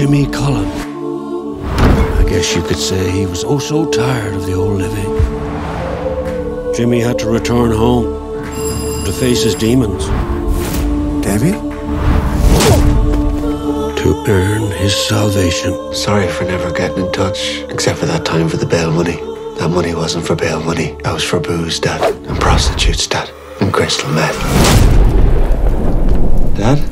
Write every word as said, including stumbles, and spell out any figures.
Jimmy Cullen. I guess you could say he was oh so tired of the old living. Jimmy had to return home to face his demons. Davy? To earn his salvation. Sorry for never getting in touch, except for that time for the bail money. That money wasn't for bail money. That was for booze, Dad. And prostitutes, Dad. And crystal meth. Dad?